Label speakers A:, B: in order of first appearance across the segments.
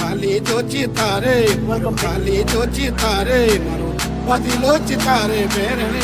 A: खाली जो चितारे खाली जो चितारे मारो पतिलो चितारे बेरने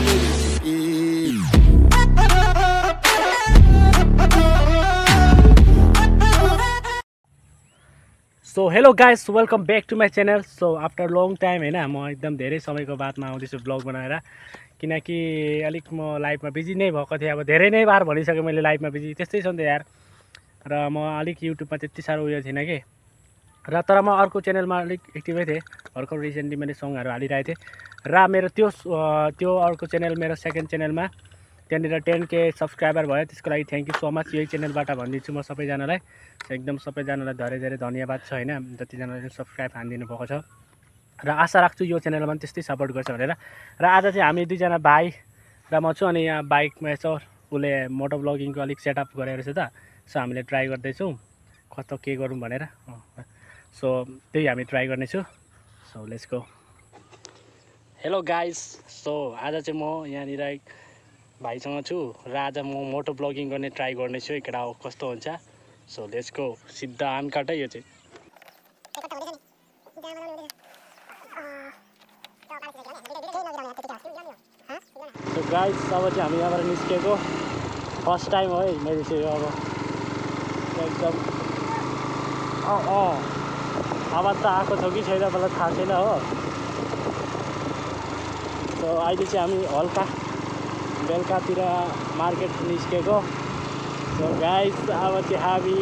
B: so hello guys, welcome back to my channel. So after long time होइन, म एकदम धेरै समयको बादमा आउँदैछु ब्लग बनाएर, किनकि अलिक म लाइफमा बिजी नै भएको थिएँ। अब धेरै नै बार भनिसकेँ मैले लाइफमा बिजी, त्यस्तै छ नि त यार। र म अलिक युट्युबमा त्यति साह्रो उयो थिएन कि, र तर म अर्को च्यानलमा अलिक एक्टिभै थिएँ। भर्खर रिसेन्टली मैले सङहरू हालिरहेको थिएँ र मेरो त्यो अर्को च्यानल, मेरो सेकेन्ड च्यानलमा त्यहाँनिर 10K सब्सक्राइबर भयो। त्यसको लागि थ्याङ्क यू सो मच। यही च्यानलबाट भनिदिन्छु म सबैजनालाई, एकदम सबैजनालाई धेरै धेरै धन्यवाद छ होइन, जतिजनाले सब्सक्राइब हानिदिनु भएको छ। र आशा राख्छु यो च्यानलमा पनि त्यस्तै सपोर्ट गर्छ भनेर। र आज चाहिँ हामी दुईजना भाइ र म छु, अनि यहाँ बाइकमा यसो उसले मोटो ब्लगिङको अलिक सेटअप गरेर छ त, सो हामीले ट्राई गर्दैछौँ कस्तो के गरौँ भनेर। सो त्यही हामी ट्राई गर्नेछु। So let's go. Hello guys, so आज चाहिँ म यहाँनिर भाइसँग छु र आज म मोटो ब्लगिङ गर्ने ट्राई गर्नेछु। एकटा कस्तो हुन्छ। So let's go. सिधा अनकट है यो चाहिँ। सो गाइस, अब चाहिँ हामी यहाँबाट निस्केको फर्स्ट टाइम हो है मैले चाहिँ। अब एकदम आवाज त आएको छ कि छैन मलाई थाहा छैन हो। सो अहिले चाहिँ हामी हल्का बेलुकातिर मार्केट निस्केको। सो गाइस, अब चाहिँ हामी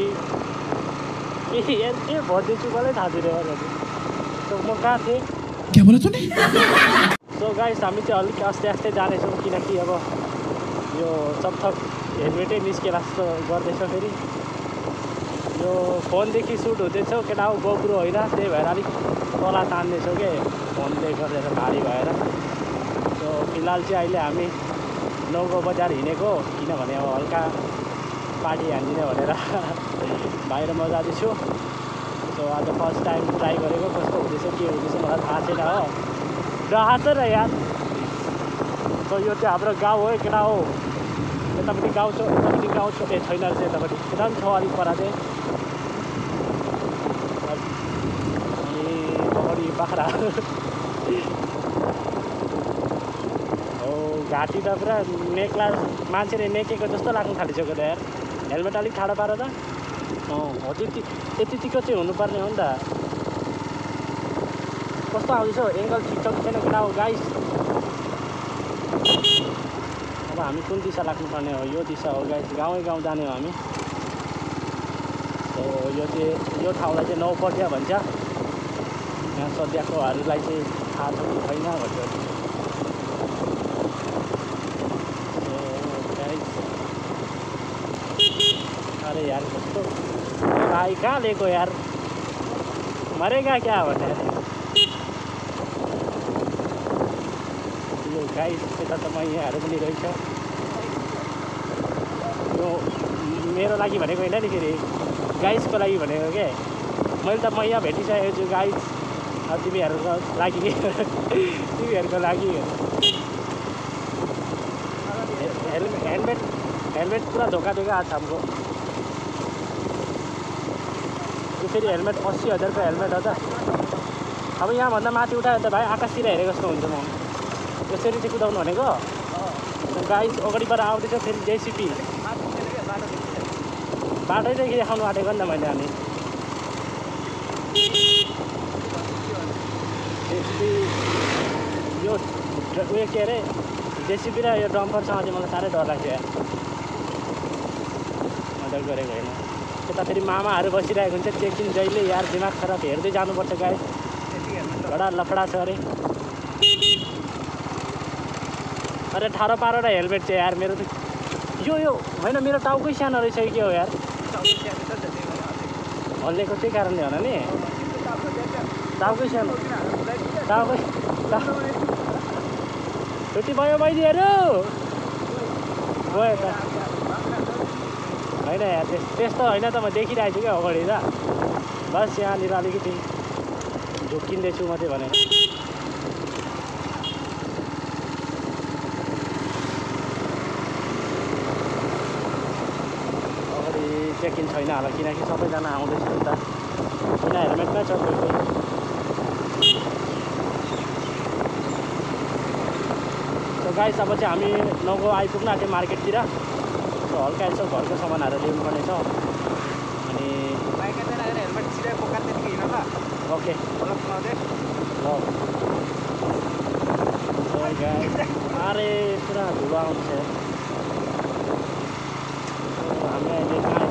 B: के भन्दैछु मलाई थाहा छैन। सो म कहाँ थिएँ,
A: क्या बोला तूने?
B: सो गाइस, हामी चाहिँ अलिक आस्ते आस्ते जानेछौँ, किनकि अब यो सबथक हेलमेटै निस्केर जस्तो गर्दैछ। फेरि यो फोनदेखि सुट हुँदैछ केटा हो, गोप्रो होइन, त्यही भएर अलिक तला तान्दैछौँ कि फोनले गरेर भारी भएर। सो फिलहाल चाहिँ अहिले हामी नौगो बजार हिँडेको, किनभने अब हल्का पार्टी हान्दिनँ भनेर बाहिर म जाँदैछु। सो आज फर्स्ट टाइम ट्राई गरेको, कस्तो हुँदैछ के हुँदैछ मलाई थाहा छैन हो। थाहा छ र यार। सो यो चाहिँ हाम्रो गाउँ हो केटा हो। यतापट्टि गाउँ छ, यतापट्टि गाउँ छ, छैन रहेछ यतापट्टि, यता पनि छ अलिक पर चाहिँ। अनि अगाडि बाख्रा हो, घाँटी त पुरा नेक्ला, मान्छेले नेकेको जस्तो लाग्नु थालिसक्यो त यार। हेलमेट अलिक ठाडो पार त। हो त्यतिको चाहिँ हुनुपर्ने हो नि त। कस्तो आउँदैछ एङ्गल, ठिक छ कि छैन केटा हो गाइस। अब हामी कुन दिशा लाग्नुपर्ने हो? यो दिशा हो गाइस, गाउँ जाने हो हामी। सो यो चाहिँ यो ठाउँलाई चाहिँ नौपटिया भन्छ। यहाँ सद्यकोहरूलाई चाहिँ थाहा छ कि छैन भन्छ। अरे यार कस्तो भाइ कहाँ लिएको यार, मरेगा क्या भन्ने। यो गाइस यता त मैयाहरू पनि रहेछ। यो मेरो लागि भनेको होइन नि, फेरि गाइसको लागि भनेको के। मैले त मैया भेटिसकेको छु गाइस। अब तिमीहरूको लागि तिमीहरूको लागि हेलमेट पुरा धोका आएको छ हमको। यो फेरि हेलमेट 80,000 को हेलमेट हो त। अब यहाँभन्दा माथि उठायो त भाइ आकाशतिर हेरेको जस्तो हुन्छ। म यसरी चाहिँ कुदाउनु भनेको गाइस। अगाडिबाट आउँदैछ फेरि जेसिपी, बाटैदेखि देखाउनु आँटेको नि त मैले। अनि यो उयो के अरे जेसिपी र यो डम्परसँग चाहिँ मलाई साह्रै डर लाग्छ यार। मजाक गरेको होइन। यता फेरि मामाहरू बसिरहेको हुन्छ, चेकिङ जहिले यार, दिमाग खराब, हेर्दै जानुपर्छ गाइस। बडा लफडा छ अरे। अरे ठाडो पार र हेलमेट चाहिँ यार। मेरो त यो होइन, मेरो टाउकै सानो रहेछ कि के हो यार। हल्लेको त्यही कारणले होला नि, टाउकै सानो। छुट्टी भयो बहिनीहरू, गयो त होइन यार। त्यस्तो होइन त, म देखिरहेको छु क्या अगाडि त। बस यहाँनिर अलिकति झुक्किँदैछु मात्रै भनेर। चेक इन छैन होला, किनकि सबैजना आउँदैछ नि त। किन हेलमेट हेलमेटमै छ कोही कोही। सो गाइस अब चाहिँ हामी 9 आइपुग्न आँट्यो मार्केटतिर। सो हल्का यसो घरको सामानहरू ल्याउनुपर्ने छ। अनि
C: हेलमेट सिधै बोकादेखि हिँड ल।
B: ओके ल। अरे पुरा धुलो आउँछ। हामी अहिले कहाँ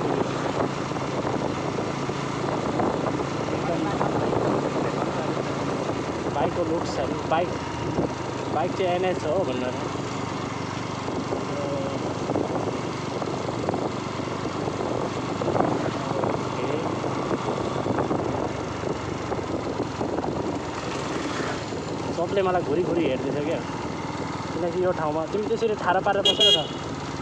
B: बाइकको लुक्सहरू बाइक चाहिँ एनएच हो भनेर। सबले मलाई घुरी हेर्दैछ क्या, किनकि यो ठाउँमा तिमी त्यसरी ठाडो पारेर बसेर छ।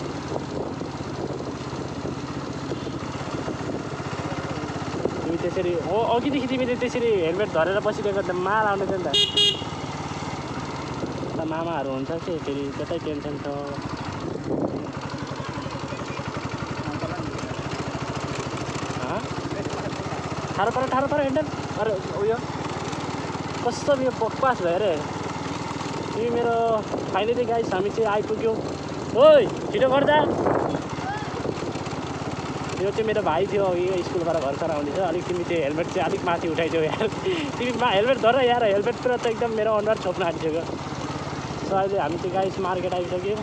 B: तिमी त्यसरी अघिदेखि तिमीले त्यसरी हेलमेट धरेर बसिदिएको त माल आउने थियो नि त। मामाहरू हुन्छ कि फेरि त्यतै टेन्सन छ। ठाडो पारेर हेर्दैन। अरे उयो कस्तो यो बकवास भयो अरे तिमी मेरो। फाइनली गाइस हामी चाहिँ आइपुग्यौँ। ओइ छिटो गर्दा। यो चाहिँ मेरो भाइ थियो अघि स्कुलबाट भर्खर आउँदैछ। अलिक तिमी त्यो हेलमेट चाहिँ अलिक माथि उठाइदियो यार। तिमी हेलमेट धर यार, हेलमेटतिर त एकदम मेरो अनुहार छोप्न आँटिसक्यो। सो अहिले हामी चाहिँ गाइस मार्केट आइसक्यौँ।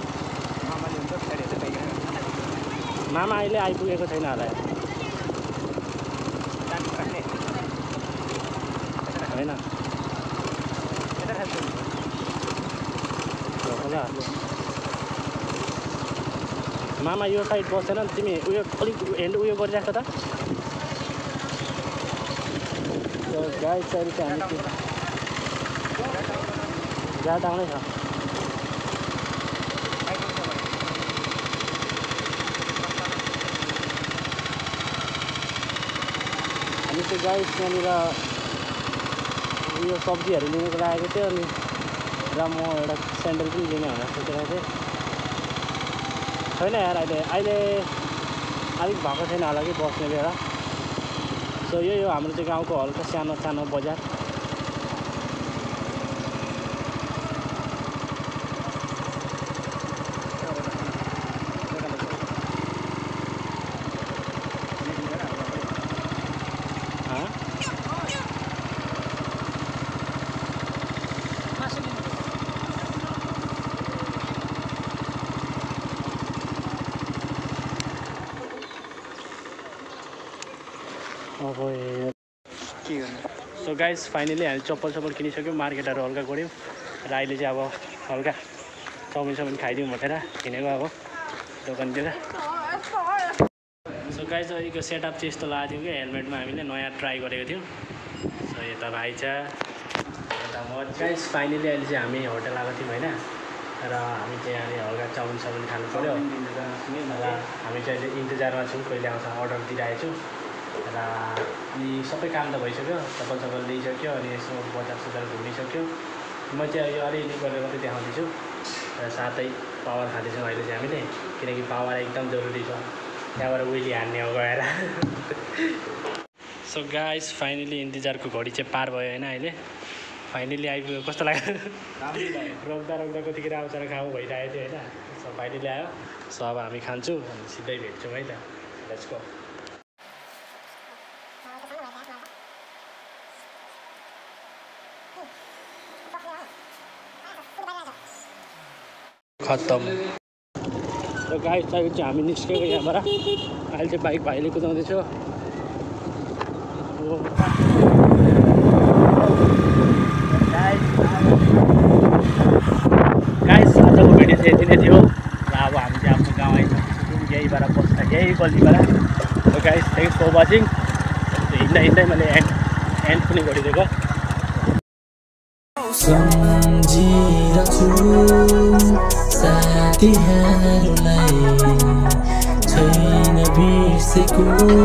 B: मामा अहिले आइपुगेको छैन होला होइन। मामा यो साइड बसेन तिमी उयो अलिक हेन्ड उयो गरिराख त। गाई चाहिँ हामी ज्यादा आउँदै छ। हामी चाहिँ गाई त्यहाँनिर उयो सब्जीहरू लिनुको लागेको थियो। अनि र म एउटा स्यान्डल पनि लिने भनेर सोचेर थिएँ। छैन यार अहिले अलिक भएको छैन होला कि बस्ने बेला। सो यही हो हाम्रो चाहिँ गाउँको हल्का सानो बजार। सो गाइस फाइनली हामी चप्पल किनिसक्यौँ। मार्केटहरू हल्का गऱ्यौँ र अहिले चाहिँ अब हल्का चाउमिन खाइदिउँ भनेर हिँडेको अब दोकानतिर। सो गाइस अहिलेको सेटअप चाहिँ यस्तो लागेको थियो कि हेलमेटमा हामीले नयाँ ट्राई गरेको थियौँ। सो यता भाइ छ, यता म। गाइस फाइनली अहिले चाहिँ हामी होटल आएको थियौँ होइन। र हामी चाहिँ अहिले हल्का चाउमिन खानु पऱ्यो। र हामी चाहिँ अहिले इन्तजारमा छौँ कहिले आउँछ अर्डर दिइरहेको छु। र अनि सबै काम त भइसक्यो, चप्पल लिइसक्यो। अनि यसो बजार घुमिसक्यो। म चाहिँ यो अलिअलि गरेर मात्रै देखाउँदैछु। र साथै पावर खाँदैछौँ अहिले चाहिँ हामीले, किनकि पावर एकदम जरुरी छ। त्यहाँबाट उहिले हान्ने हो गएर। सो गाइस फाइनली इन्तजारको घडी चाहिँ पार भयो होइन। अहिले फाइनली आइपुग्यो। कस्तो लाग्यो? रोक्दा कतिखेर आउँछ र खाऊ भइरहेको थियो होइन। सो फाइनली आयो। सो अब हामी खान्छौँ अनि सिधै भेट्छौँ है त। Let's go. खत्तम। र गाइस चाहिँ हामी निस्केको यहाँबाट। अहिले चाहिँ बाइक भाइले कुदाउँदैछु। गाइस आजको भिडियो चाहिँ यति नै थियो। र अब हामी चाहिँ आफ्नो गाउँ आइसक्यौँ। यहीबाट बस्दा यही गल्लीबाट। र गाइस थ्याङ्क्स फर वाचिङ। हिँड्दै मैले एन्ड पनि गरिदिएको।
D: सम्झिरहेछु साथीहरूलाई, छैन बिर्सेको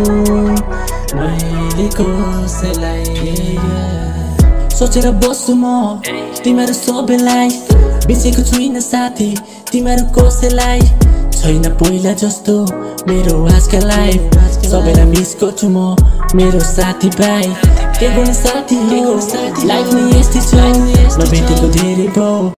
D: मैले कसैलाई। सोचेर बस्छु म तिमीहरू सबैलाई, बिर्सेको छुइनँ साथी तिमीहरू कसैलाई। छैन पहिला जस्तो मेरो आजका लाइफ, सबैलाई मिस गर्छु म मेरो साथीभाइ। के गर्ने साथी हो लाइफ नै यस्तै छ नभेटेको धेरै भयो